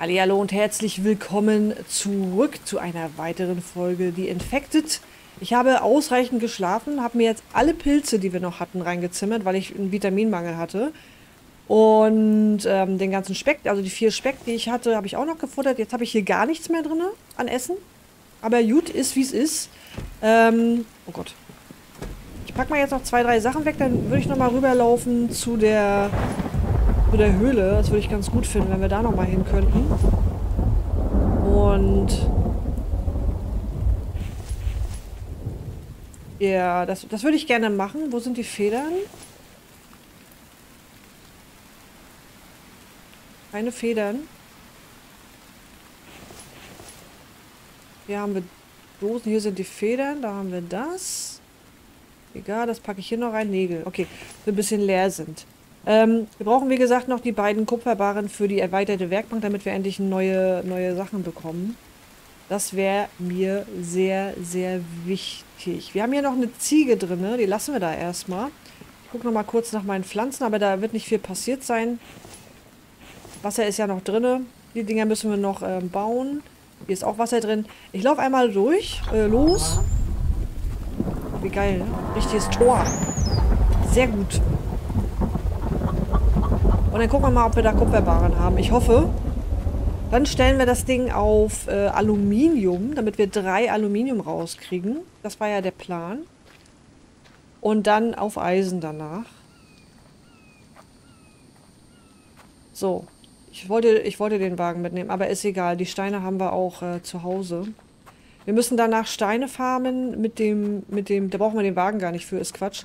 Hallihallo und herzlich willkommen zurück zu einer weiteren Folge The Infected. Ich habe ausreichend geschlafen, habe mir jetzt alle Pilze, die wir noch hatten, reingezimmert, weil ich einen Vitaminmangel hatte. Und den ganzen Speck, also die 4 Speck, die ich hatte, habe ich auch noch gefuttert. Jetzt habe ich hier gar nichts mehr drin an Essen. Aber gut, ist wie es ist. Oh Gott. Ich packe mal jetzt noch 2, 3 Sachen weg, dann würde ich noch mal rüberlaufen zu der Höhle. Das würde ich ganz gut finden, wenn wir da noch mal hin könnten. Und ja, das würde ich gerne machen. Wo sind die Federn? Keine Federn. Hier haben wir Dosen, hier sind die Federn, da haben wir das. Egal, das packe ich hier noch rein. Nägel. Okay, so ein bisschen leer sind. Wir brauchen, wie gesagt, noch die beiden Kupferbarren für die erweiterte Werkbank, damit wir endlich neue Sachen bekommen. Das wäre mir sehr, sehr wichtig. Wir haben hier noch eine Ziege drin, ne? Die lassen wir da erstmal. Ich gucke noch mal kurz nach meinen Pflanzen, aber da wird nicht viel passiert sein. Wasser ist ja noch drin. Die Dinger müssen wir noch bauen. Hier ist auch Wasser drin. Ich laufe einmal los. Wie geil, ne? Richtiges Tor. Sehr gut. Und dann gucken wir mal, ob wir da Kupferbarren haben. Ich hoffe. Dann stellen wir das Ding auf Aluminium, damit wir 3 Aluminium rauskriegen. Das war ja der Plan. Und dann auf Eisen danach. So. Ich wollte den Wagen mitnehmen, aber ist egal. Die Steine haben wir auch zu Hause. Wir müssen danach Steine farmen da brauchen wir den Wagen gar nicht für, ist Quatsch.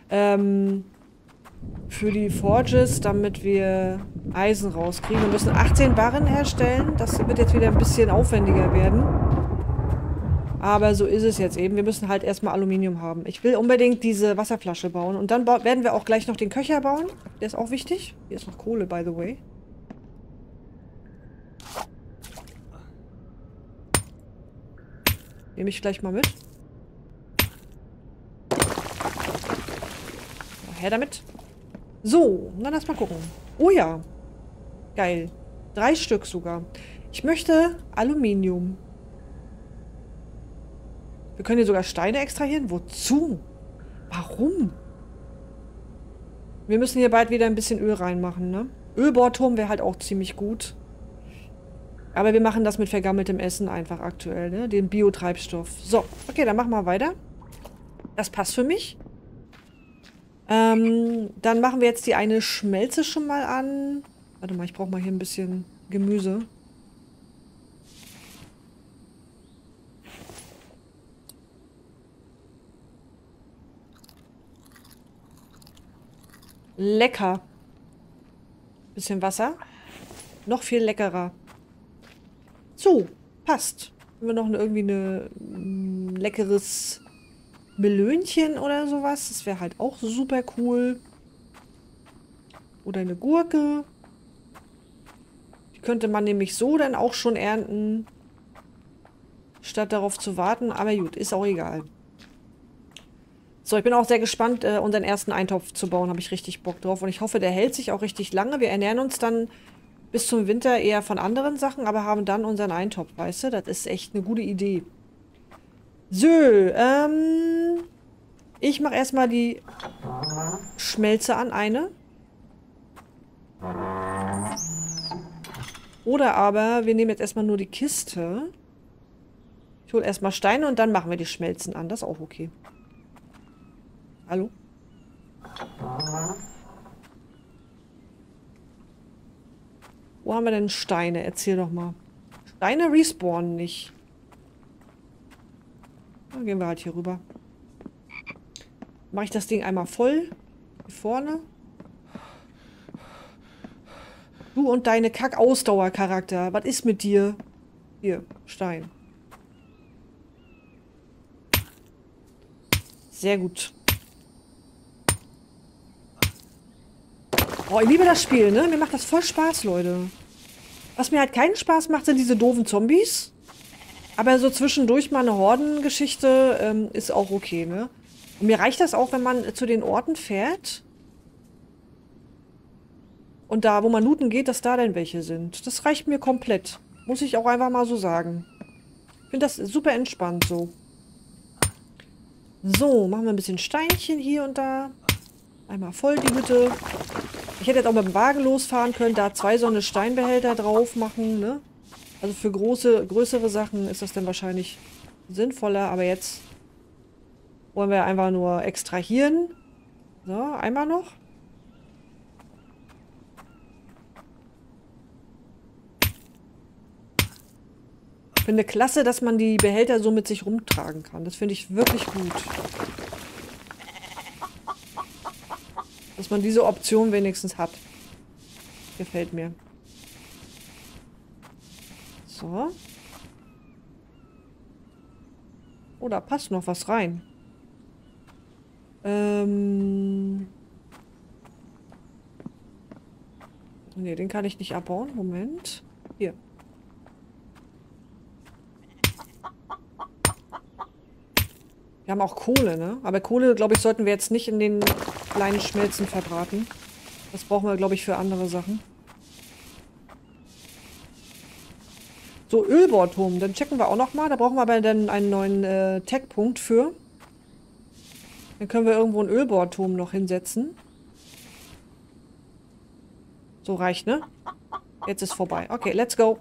Für die Forges, damit wir Eisen rauskriegen. Wir müssen 18 Barren herstellen. Das wird jetzt wieder ein bisschen aufwendiger werden. Aber so ist es jetzt eben. Wir müssen halt erstmal Aluminium haben. Ich will unbedingt diese Wasserflasche bauen. Und dann werden wir auch gleich noch den Köcher bauen. Der ist auch wichtig. Hier ist noch Kohle, by the way. Nehme ich gleich mal mit. Her damit. So, dann lass mal gucken. Oh ja. Geil. 3 Stück sogar. Ich möchte Aluminium. Wir können hier sogar Steine extrahieren. Wozu? Warum? Wir müssen hier bald wieder ein bisschen Öl reinmachen, ne? Ölbohrturm wäre halt auch ziemlich gut. Aber wir machen das mit vergammeltem Essen einfach aktuell, ne? Den Biotreibstoff. So, okay, dann machen wir weiter. Das passt für mich. Dann machen wir jetzt die eine Schmelze schon mal an. Warte mal, ich brauche mal hier ein bisschen Gemüse. Lecker. Bisschen Wasser. Noch viel leckerer. So, passt. Haben wir noch irgendwie ein leckeres Melönchen oder sowas? Das wäre halt auch super cool. Oder eine Gurke. Die könnte man nämlich so dann auch schon ernten. Statt darauf zu warten. Aber gut, ist auch egal. So, ich bin auch sehr gespannt, unseren ersten Eintopf zu bauen. Habe ich richtig Bock drauf. Und ich hoffe, der hält sich auch richtig lange. Wir ernähren uns dann bis zum Winter eher von anderen Sachen, aber haben dann unseren Eintopf, weißt du? Das ist echt eine gute Idee. So, ich mache erstmal die Schmelze an, eine. Oder aber wir nehmen jetzt erstmal nur die Kiste. Ich hole erstmal Steine und dann machen wir die Schmelzen an. Das ist auch okay. Hallo? Wo haben wir denn Steine? Erzähl doch mal. Steine respawnen nicht. Dann gehen wir halt hier rüber. Mache ich das Ding einmal voll. Hier vorne. Du und deine Kack-Ausdauer-Charakter. Was ist mit dir? Hier, Stein. Sehr gut. Oh, ich liebe das Spiel, ne? Mir macht das voll Spaß, Leute. Was mir halt keinen Spaß macht, sind diese doofen Zombies. Aber so zwischendurch mal eine Hordengeschichte ist auch okay, ne? Und mir reicht das auch, wenn man zu den Orten fährt Und da, wo man looten geht, dass da dann welche sind. Das reicht mir komplett. Muss ich auch einfach mal so sagen. Ich finde das super entspannt so. So, machen wir ein bisschen Steinchen hier und da. Einmal voll die Hütte. Ich hätte jetzt auch mit dem Wagen losfahren können, da 2 so eine Steinbehälter drauf machen, ne? Also für größere Sachen ist das dann wahrscheinlich sinnvoller, aber jetzt wollen wir einfach nur extrahieren. So, einmal noch. Ich finde klasse, dass man die Behälter so mit sich rumtragen kann. Das finde ich wirklich gut. Dass man diese Option wenigstens hat. Gefällt mir. So. Oh, da passt noch was rein. Ne, den kann ich nicht abbauen. Moment. Hier. Wir haben auch Kohle, ne? Aber Kohle, glaube ich, sollten wir jetzt nicht in den kleinen Schmelzen verbraten. Das brauchen wir, glaube ich, für andere Sachen. So, Ölbohrturm. Dann checken wir auch noch mal. Da brauchen wir aber dann einen neuen Tech-Punkt für. Dann können wir irgendwo einen Ölbohrturm noch hinsetzen. So reicht, ne? Jetzt ist vorbei. Okay, let's go.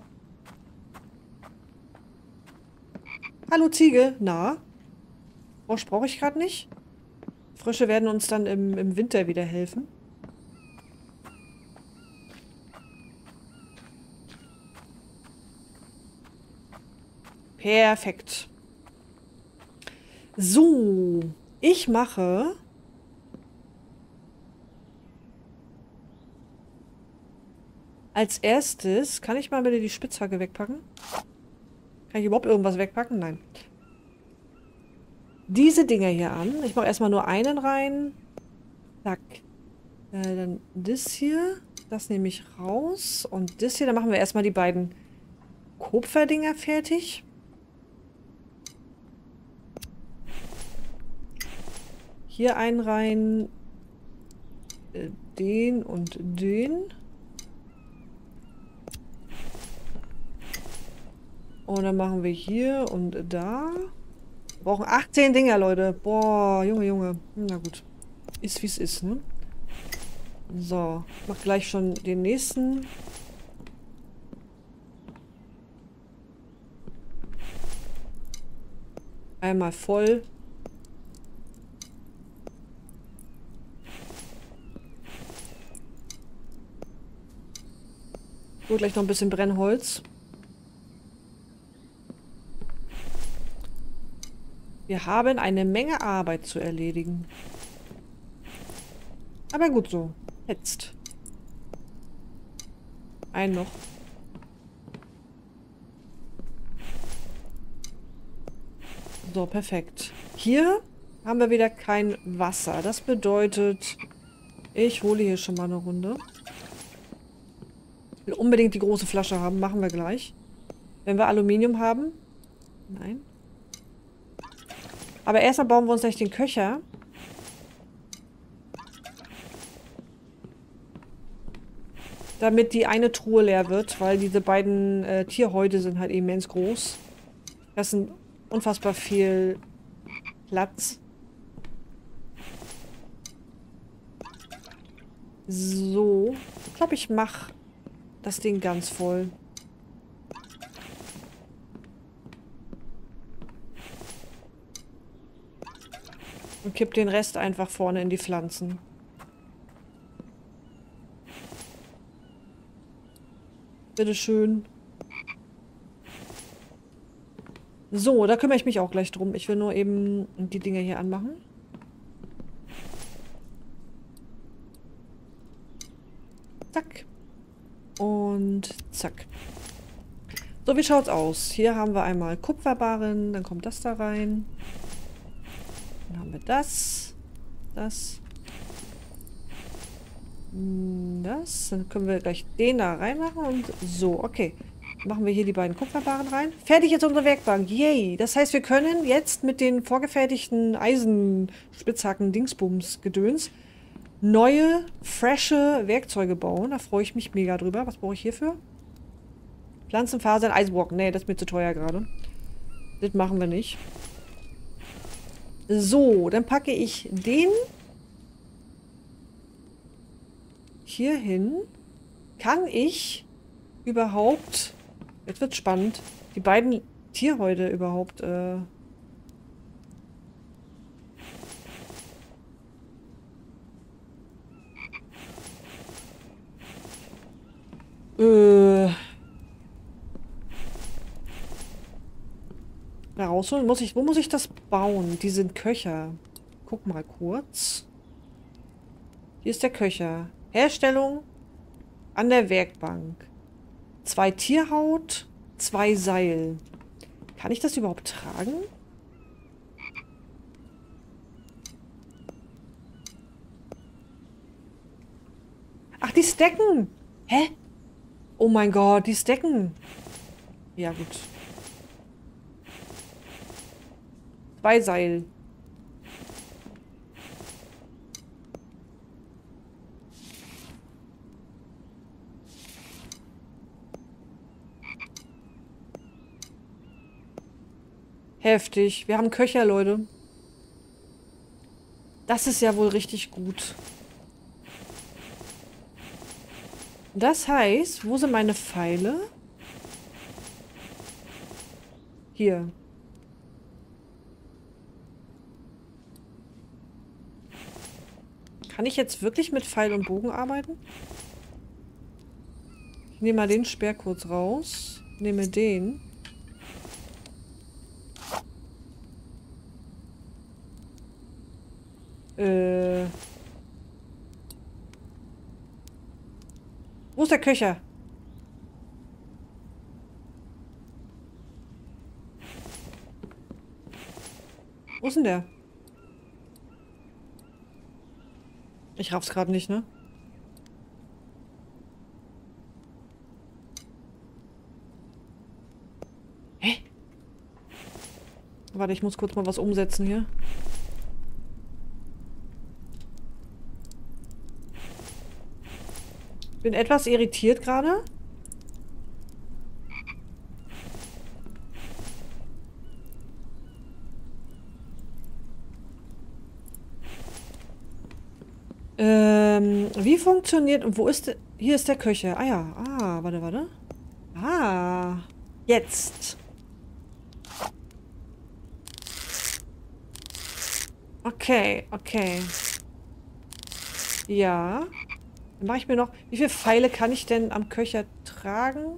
Hallo Ziege. Na? Frosch brauche ich gerade nicht. Frösche werden uns dann im Winter wieder helfen. Perfekt. So. Ich mache... Als erstes... Kann ich mal bitte die Spitzhacke wegpacken? Kann ich überhaupt irgendwas wegpacken? Nein. Diese Dinger hier an. Ich mache erstmal nur einen rein. Zack. Dann das hier. Das nehme ich raus. Und das hier. Dann machen wir erstmal die beiden Kupferdinger fertig. Hier einen rein. Den und den. Und dann machen wir hier und da. Wir brauchen 18 Dinger, Leute. Boah, Junge, Junge. Na gut. Ist wie es ist, ne? So. Ich mach gleich schon den nächsten. Einmal voll. So, gleich noch ein bisschen Brennholz. Wir haben eine Menge Arbeit zu erledigen. Aber gut so. Jetzt. Ein noch. So, perfekt. Hier haben wir wieder kein Wasser. Das bedeutet, ich hole hier schon mal eine Runde. Ich will unbedingt die große Flasche haben. Machen wir gleich. Wenn wir Aluminium haben. Nein. Aber erstmal bauen wir uns gleich den Köcher. Damit die eine Truhe leer wird, weil diese beiden Tierhäute sind halt immens groß. Das ist unfassbar viel Platz. So. Ich glaube, ich mache das Ding ganz voll. Und kipp den Rest einfach vorne in die Pflanzen. Bitteschön. So, da kümmere ich mich auch gleich drum. Ich will nur eben die Dinger hier anmachen. Zack. Und zack. So, wie schaut's aus? Hier haben wir einmal Kupferbarren, dann kommt das da rein. Dann haben wir das. Das. Das. Dann können wir gleich den da reinmachen und so, okay. Machen wir hier die beiden Kupferbarren rein. Fertig jetzt unsere Werkbank. Yay. Das heißt, wir können jetzt mit den vorgefertigten Eisenspitzhacken Dingsbums Gedöns neue, frische Werkzeuge bauen. Da freue ich mich mega drüber. Was brauche ich hierfür? Pflanzenfasern, Eisbrocken. Nee, das ist mir zu teuer gerade. Das machen wir nicht. So, dann packe ich den hier hin. Kann ich überhaupt... Jetzt wird spannend. Die beiden Tierhäute überhaupt... Da rausholen? Wo muss ich das bauen? Die sind Köcher. Guck mal kurz. Hier ist der Köcher. Herstellung an der Werkbank. 2 Tierhaut, 2 Seil. Kann ich das überhaupt tragen? Ach, die stacken. Hä? Oh mein Gott, die stacken. Ja, gut. 2 Seil. Heftig. Wir haben Köcher, Leute. Das ist ja wohl richtig gut. Das heißt, wo sind meine Pfeile? Hier. Kann ich jetzt wirklich mit Pfeil und Bogen arbeiten? Ich nehme mal den Speer kurz raus. Nehme den. Wo ist der Köcher? Wo ist denn der? Ich raff's gerade nicht, ne? Hä? Warte, ich muss kurz mal was umsetzen hier. Bin etwas irritiert gerade. Wie funktioniert... Und wo ist der... Hier ist der Köcher. Ah ja. Ah, warte, warte. Ah. Jetzt. Okay, okay. Ja. Dann mache ich mir noch... Wie viele Pfeile kann ich denn am Köcher tragen?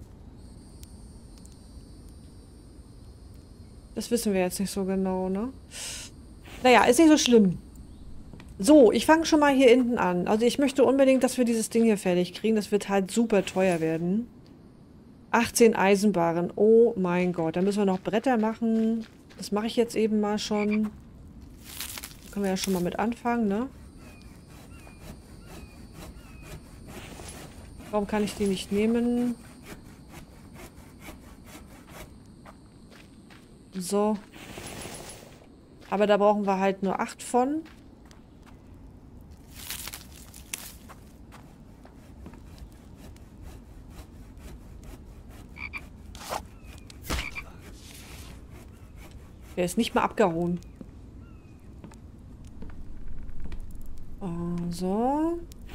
Das wissen wir jetzt nicht so genau, ne? Naja, ist nicht so schlimm. So, ich fange schon mal hier hinten an. Also ich möchte unbedingt, dass wir dieses Ding hier fertig kriegen. Das wird halt super teuer werden. 18 Eisenbarren. Oh mein Gott. Da müssen wir noch Bretter machen. Das mache ich jetzt eben mal schon. Da können wir ja schon mal mit anfangen, ne? Warum kann ich die nicht nehmen? So. Aber da brauchen wir halt nur 8 von. Der ist nicht mal abgehauen. So.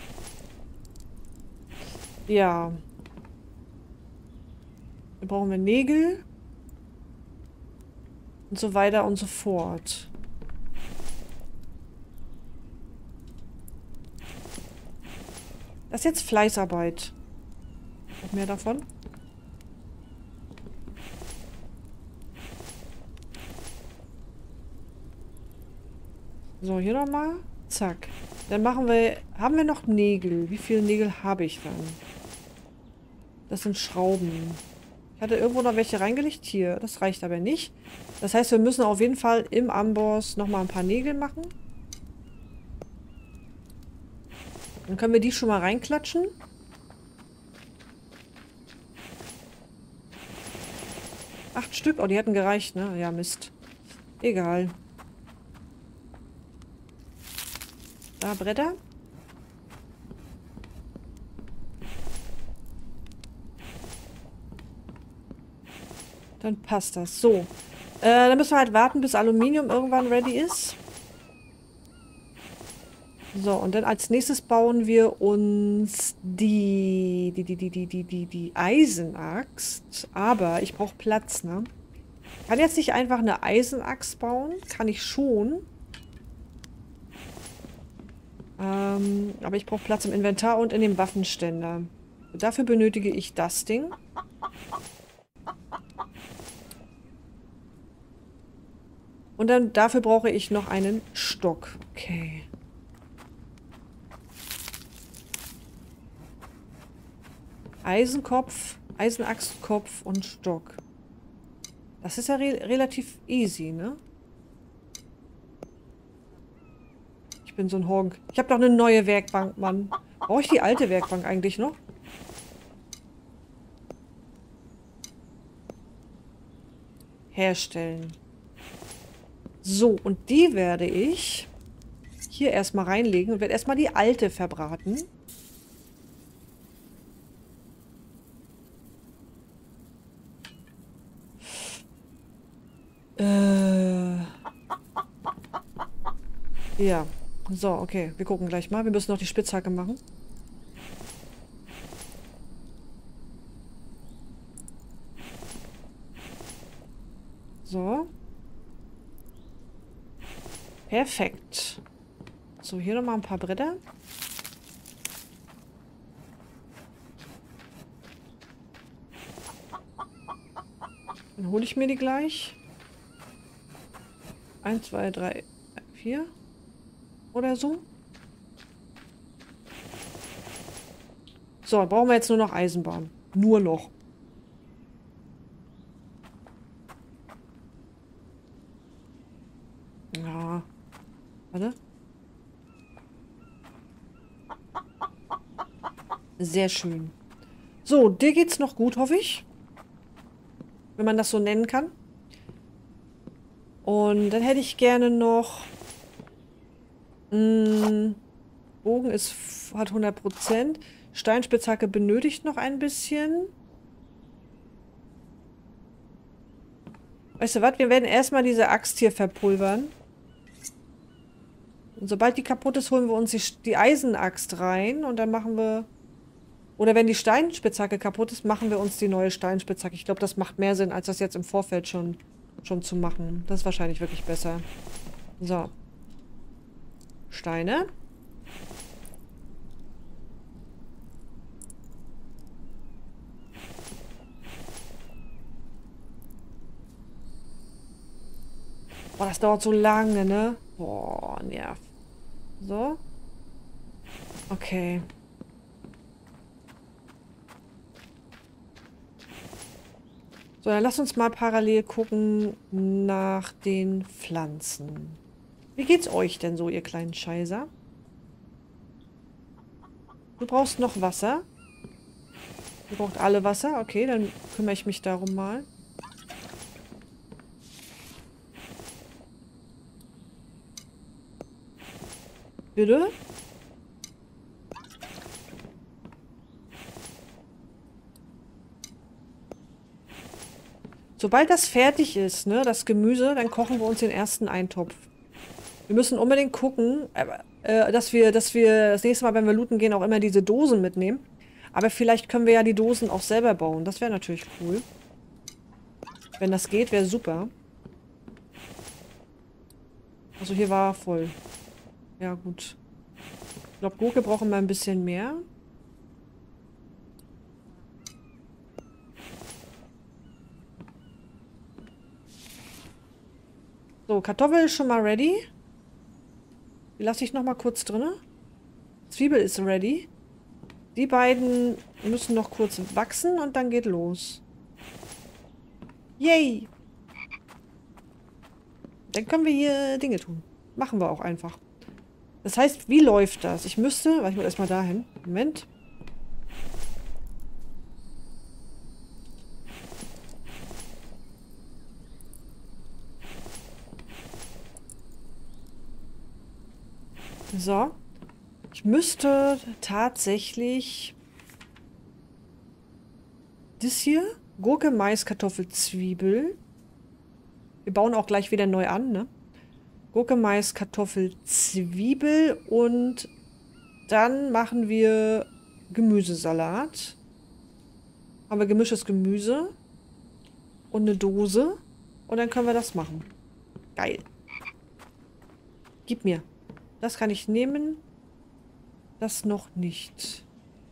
Ja. Dann brauchen wir Nägel. Und so weiter und so fort. Das ist jetzt Fleißarbeit. Noch mehr davon? So, hier nochmal. Zack. Dann machen wir... Haben wir noch Nägel? Wie viele Nägel habe ich dann? Das sind Schrauben. Ich hatte irgendwo noch welche reingelegt. Hier. Das reicht aber nicht. Das heißt, wir müssen auf jeden Fall im Amboss nochmal ein paar Nägel machen. Dann können wir die schon mal reinklatschen. Acht Stück. Oh, die hätten gereicht, ne? Ja, Mist. Egal. Da, Bretter. Dann passt das. So. Dann müssen wir halt warten, bis Aluminium irgendwann ready ist. So, und dann als nächstes bauen wir uns die Eisenaxt. Aber ich brauche Platz, ne? Ich kann jetzt nicht einfach eine Eisenaxt bauen. Kann ich schon. Aber ich brauche Platz im Inventar und in dem Waffenständer. Dafür benötige ich das Ding. Und dann dafür brauche ich noch einen Stock. Okay. Eisenkopf, Eisenaxtkopf und Stock. Das ist ja relativ easy, ne? Ich bin so ein Honk. Ich habe doch eine neue Werkbank, Mann. Brauche ich die alte Werkbank eigentlich noch? Herstellen. So, und die werde ich hier erstmal reinlegen und werde erstmal die alte verbraten. Ja. So, okay. Wir gucken gleich mal. Wir müssen noch die Spitzhacke machen. So. Perfekt. So, hier nochmal ein paar Bretter. Dann hole ich mir die gleich. 1, 2, 3, 4. Oder so. So, brauchen wir jetzt nur noch Eisenbahn. Nur noch. Ja. Warte. Sehr schön. So, dir geht's noch gut, hoffe ich. Wenn man das so nennen kann. Und dann hätte ich gerne noch... Bogen hat 100%. Steinspitzhacke benötigt noch ein bisschen. Weißt du was? Wir werden erstmal diese Axt hier verpulvern. Und sobald die kaputt ist, holen wir uns die Eisenaxt rein. Und dann machen wir... Oder wenn die Steinspitzhacke kaputt ist, machen wir uns die neue Steinspitzhacke. Ich glaube, das macht mehr Sinn, als das jetzt im Vorfeld schon zu machen. Das ist wahrscheinlich wirklich besser. So. Steine. Boah, das dauert so lange, ne? Boah, nerv. So. Okay. So, dann lass uns mal parallel gucken nach den Pflanzen. Wie geht's euch denn so, ihr kleinen Scheißer? Du brauchst noch Wasser. Ihr braucht alle Wasser. Okay, dann kümmere ich mich darum mal. Bitte? Sobald das fertig ist, ne, das Gemüse, dann kochen wir uns den ersten Eintopf. Wir müssen unbedingt gucken, dass wir das nächste Mal, wenn wir looten gehen, auch immer diese Dosen mitnehmen. Aber vielleicht können wir ja die Dosen auch selber bauen. Das wäre natürlich cool. Wenn das geht, wäre super. Also hier war voll. Ja, gut. Ich glaube, Gurke brauchen wir ein bisschen mehr. So, Kartoffel ist schon mal ready. Die lasse ich noch mal kurz drin. Zwiebel ist ready. Die beiden müssen noch kurz wachsen und dann geht los. Yay! Dann können wir hier Dinge tun. Machen wir auch einfach. Das heißt, wie läuft das? Ich müsste... Warte, ich muss erstmal dahin. Moment. So. Ich müsste tatsächlich das hier Gurke, Mais, Kartoffel, Zwiebel. Wir bauen auch gleich wieder neu an, ne? Gurke, Mais, Kartoffel, Zwiebel und dann machen wir Gemüsesalat. Haben wir gemischtes Gemüse und eine Dose und dann können wir das machen. Geil. Gib mir. Das kann ich nehmen. Das noch nicht.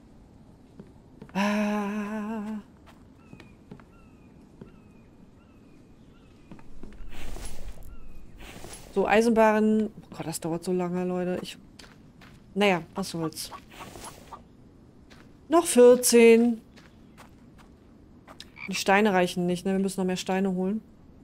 Ah. So, Eisenbahn. Oh Gott, das dauert so lange, Leute. Naja, was soll's. Noch 14. Die Steine reichen nicht, ne? Wir müssen noch mehr Steine holen.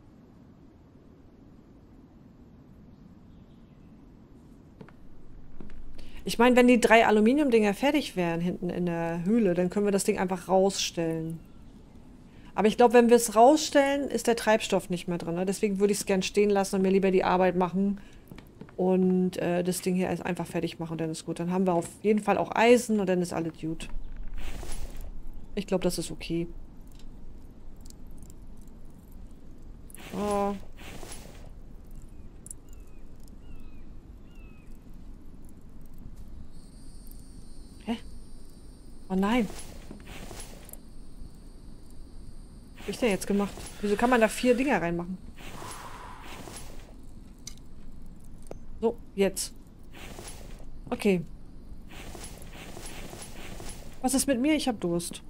Ich meine, wenn die 3 Aluminiumdinger fertig wären hinten in der Höhle, dann können wir das Ding einfach rausstellen. Aber ich glaube, wenn wir es rausstellen, ist der Treibstoff nicht mehr drin. Ne? Deswegen würde ich es gern stehen lassen und mir lieber die Arbeit machen und das Ding hier einfach fertig machen, dann ist gut. Dann haben wir auf jeden Fall auch Eisen und dann ist alles gut. Ich glaube, das ist okay. Oh. Hä? Oh nein. Was hab ich denn jetzt gemacht? Wieso kann man da 4 Dinger reinmachen? So, jetzt. Okay. Was ist mit mir? Ich habe Durst.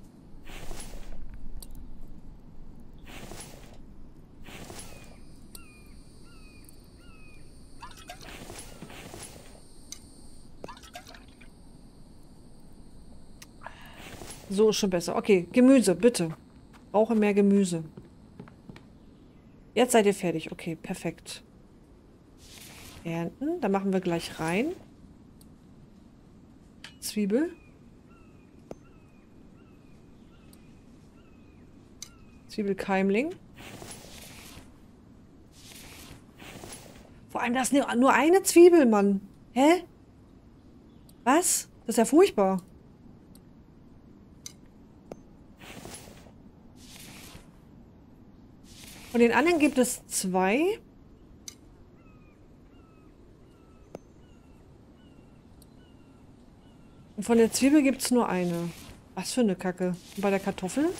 So ist schon besser. Okay, Gemüse, bitte. Brauche mehr Gemüse. Jetzt seid ihr fertig. Okay, perfekt. Ernten. Da machen wir gleich rein. Zwiebel. Zwiebelkeimling. Vor allem, das ist nur eine Zwiebel, Mann. Hä? Was? Das ist ja furchtbar. Von den anderen gibt es 2. Und von der Zwiebel gibt es nur eine. Was für eine Kacke. Und bei der Kartoffel?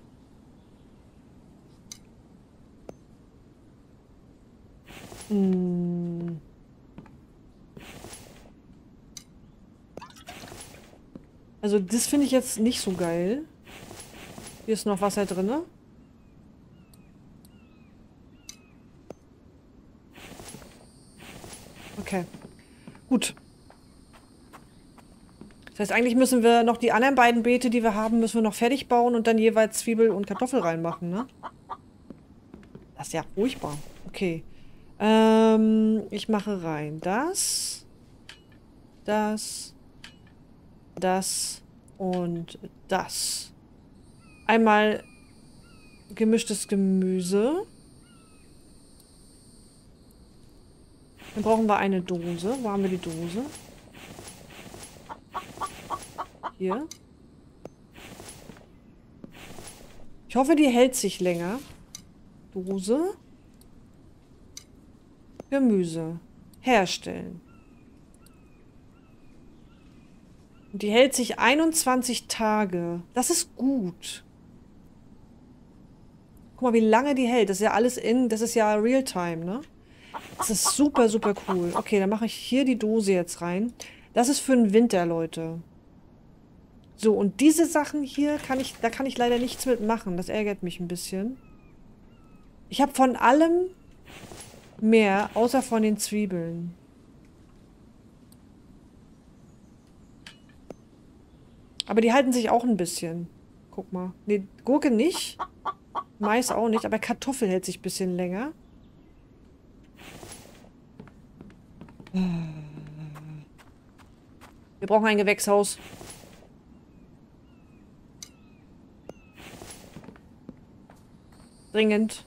Hm. Also das finde ich jetzt nicht so geil. Hier ist noch Wasser drin. Okay. Gut. Das heißt, eigentlich müssen wir noch die anderen beiden Beete, die wir haben, müssen wir noch fertig bauen und dann jeweils Zwiebel und Kartoffel reinmachen, ne? Das ist ja furchtbar. Okay. Ich mache rein das und das. Einmal gemischtes Gemüse. Dann brauchen wir eine Dose. Wo haben wir die Dose? Hier. Ich hoffe, die hält sich länger. Dose. Gemüse. Herstellen. Und die hält sich 21 Tage. Das ist gut. Guck mal, wie lange die hält. Das ist ja alles das ist ja Realtime, ne? Das ist super, super cool. Okay, dann mache ich hier die Dose jetzt rein. Das ist für den Winter, Leute. So, und diese Sachen hier da kann ich leider nichts mitmachen. Das ärgert mich ein bisschen. Ich habe von allem mehr, außer von den Zwiebeln. Aber die halten sich auch ein bisschen. Guck mal. Nee, Gurke nicht. Mais auch nicht, aber Kartoffel hält sich ein bisschen länger. Wir brauchen ein Gewächshaus. Dringend.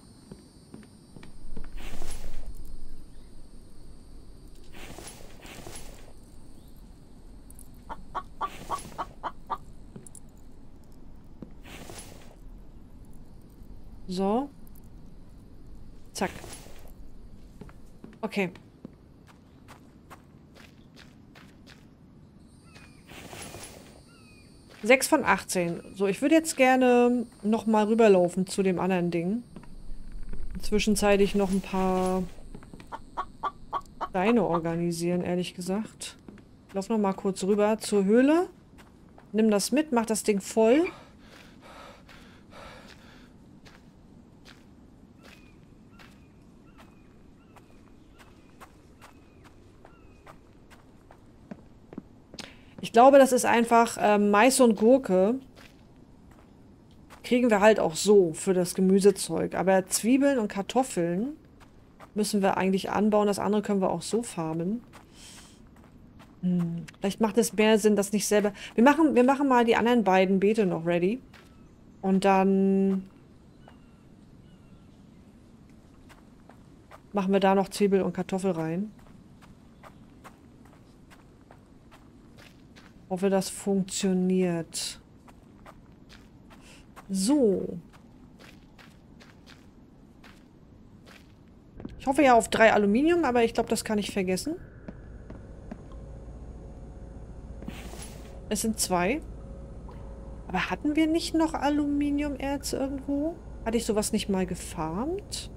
So. Zack. Okay. Sechs von 18. So, ich würde jetzt gerne nochmal rüberlaufen zu dem anderen Ding. Zwischenzeitlich noch ein paar Steine organisieren, ehrlich gesagt. Ich laufe nochmal kurz rüber zur Höhle. Nimm das mit, mach das Ding voll. Ich glaube, das ist einfach Mais und Gurke. Kriegen wir halt auch so für das Gemüsezeug. Aber Zwiebeln und Kartoffeln müssen wir eigentlich anbauen. Das andere können wir auch so farmen. Vielleicht macht es mehr Sinn, das nicht selber... Wir machen mal die anderen beiden Beete noch ready. Und dann machen wir da noch Zwiebel und Kartoffel rein. Hoffe, das funktioniert. So. Ich hoffe ja auf 3 Aluminium, aber ich glaube, das kann ich vergessen. Es sind 2. Aber hatten wir nicht noch Aluminiumerz irgendwo? Hatte ich sowas nicht mal gefarmt?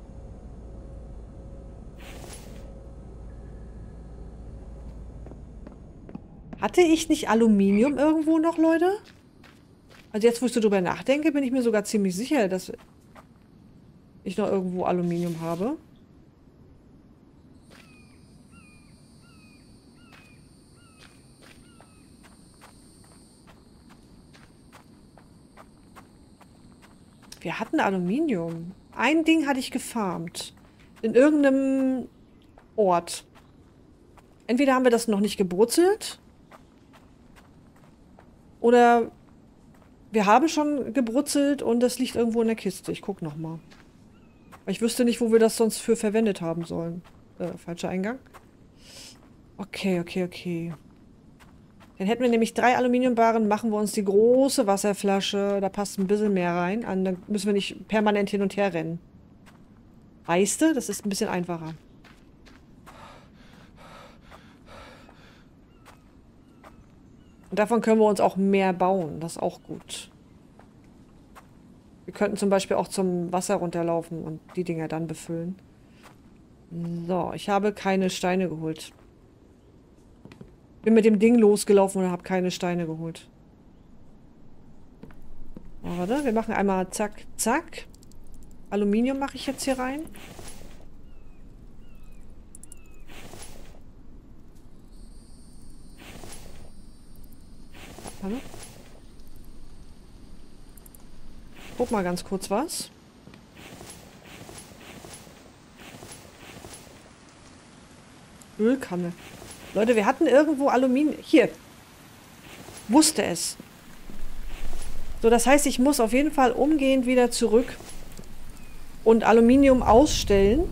Hatte ich nicht Aluminium irgendwo noch, Leute? Also jetzt, wo ich so drüber nachdenke, bin ich mir sogar ziemlich sicher, dass ich noch irgendwo Aluminium habe. Wir hatten Aluminium. Ein Ding hatte ich gefarmt. In irgendeinem Ort. Entweder haben wir das noch nicht gebrutzelt. Oder wir haben schon gebrutzelt und das liegt irgendwo in der Kiste. Ich guck nochmal. Ich wüsste nicht, wo wir das sonst für verwendet haben sollen. Falscher Eingang. Okay, okay, okay. Dann hätten wir nämlich 3 Aluminiumbarren, machen wir uns die große Wasserflasche. Da passt ein bisschen mehr rein. Dann müssen wir nicht permanent hin und her rennen. Weißt du? Das ist ein bisschen einfacher. Und davon können wir uns auch mehr bauen. Das ist auch gut. Wir könnten zum Beispiel auch zum Wasser runterlaufen und die Dinger dann befüllen. So, ich habe keine Steine geholt. Bin mit dem Ding losgelaufen und habe keine Steine geholt. Warte, wir machen einmal zack, zack. Aluminium mache ich jetzt hier rein. Hallo? Guck mal ganz kurz was. Ölkanne. Leute, wir hatten irgendwo Aluminium. Hier. Wusste es. So, das heißt, ich muss auf jeden Fall umgehend wieder zurück und Aluminium ausstellen.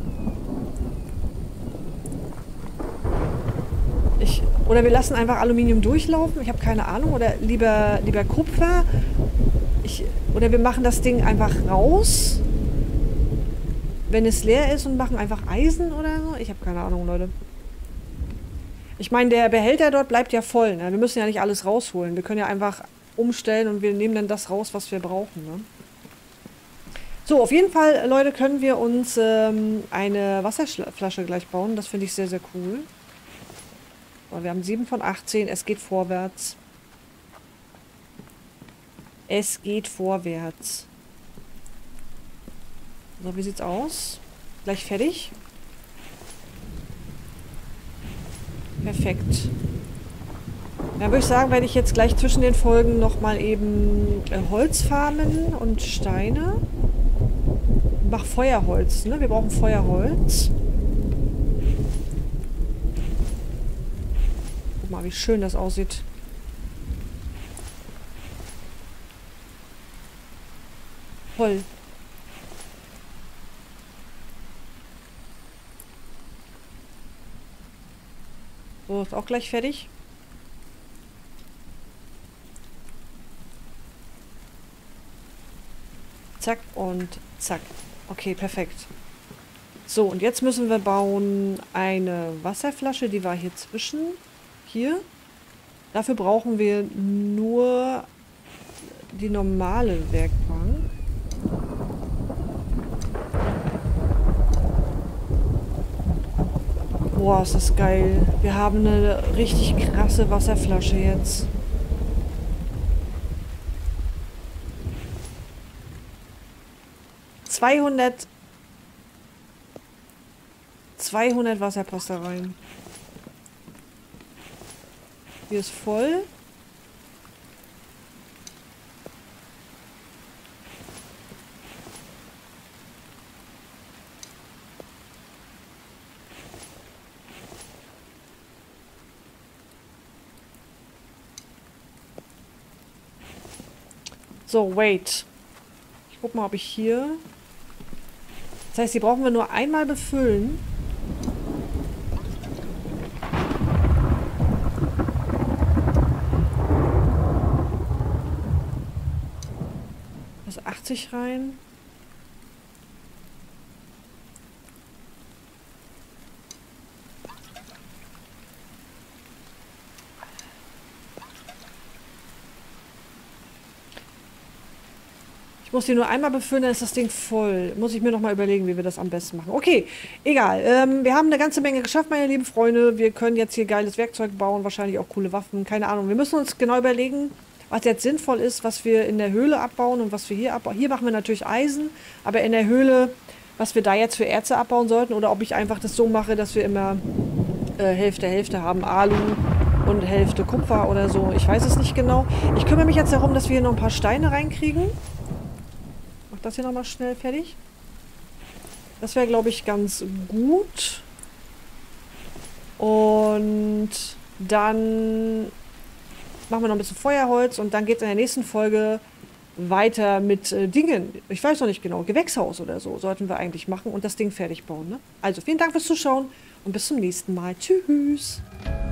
Oder wir lassen einfach Aluminium durchlaufen. Ich habe keine Ahnung. Oder lieber Kupfer. Oder wir machen das Ding einfach raus, wenn es leer ist und machen einfach Eisen oder so. Ich habe keine Ahnung, Leute. Ich meine, der Behälter dort bleibt ja voll. Ne? Wir müssen ja nicht alles rausholen. Wir können ja einfach umstellen und wir nehmen dann das raus, was wir brauchen. Ne? So, auf jeden Fall, Leute, können wir uns eine Wasserflasche gleich bauen. Das finde ich sehr, sehr cool. So, wir haben 7 von 18. Es geht vorwärts. Es geht vorwärts. So, wie sieht's aus? Gleich fertig? Perfekt. Dann würde ich sagen, werde ich jetzt gleich zwischen den Folgen nochmal eben Holz farmen und Steine. Mach Feuerholz, ne? Wir brauchen Feuerholz. Guck mal, wie schön das aussieht. Toll. So, ist auch gleich fertig. Zack und zack. Okay, perfekt. So, und jetzt müssen wir bauen eine Wasserflasche, die war hier zwischen. Hier. Dafür brauchen wir nur die normale Werkbank. Boah, ist das geil. Wir haben eine richtig krasse Wasserflasche jetzt. ...200 Wasser passt da rein. Hier ist voll. So, wait. Ich guck mal, ob ich hier... Das heißt, die brauchen wir nur einmal befüllen. Das 80 rein. Ich muss die nur einmal befüllen, dann ist das Ding voll. Muss ich mir noch mal überlegen, wie wir das am besten machen. Okay, egal. Wir haben eine ganze Menge geschafft, meine lieben Freunde. Wir können jetzt hier geiles Werkzeug bauen, wahrscheinlich auch coole Waffen. Keine Ahnung. Wir müssen uns genau überlegen, was jetzt sinnvoll ist, was wir in der Höhle abbauen und was wir hier abbauen. Hier machen wir natürlich Eisen, aber in der Höhle, was wir da jetzt für Erze abbauen sollten oder ob ich einfach das so mache, dass wir immer Hälfte haben. Alu und Hälfte Kupfer oder so. Ich weiß es nicht genau. Ich kümmere mich jetzt darum, dass wir hier noch ein paar Steine reinkriegen. Das hier nochmal schnell fertig. Das wäre, glaube ich, ganz gut. Und dann machen wir noch ein bisschen Feuerholz und dann geht es in der nächsten Folge weiter mit Dingen. Ich weiß noch nicht genau. Gewächshaus oder so sollten wir eigentlich machen und das Ding fertig bauen. Ne? Also vielen Dank fürs Zuschauen und bis zum nächsten Mal. Tschüss.